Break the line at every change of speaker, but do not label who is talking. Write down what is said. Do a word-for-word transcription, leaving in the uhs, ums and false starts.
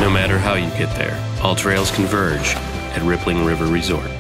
No matter how you get there, all trails converge at Rippling River Resort.